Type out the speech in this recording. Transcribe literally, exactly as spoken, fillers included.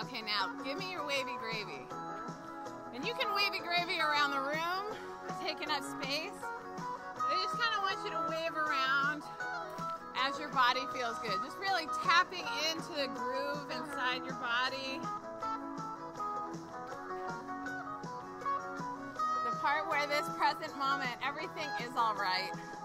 Okay, now give me your wavy gravy. And you can wavy gravy around the room, taking up space. I just kind of want you to wave around as your body feels good. Just really tapping into the groove inside your body. The part where this present moment, everything is all right.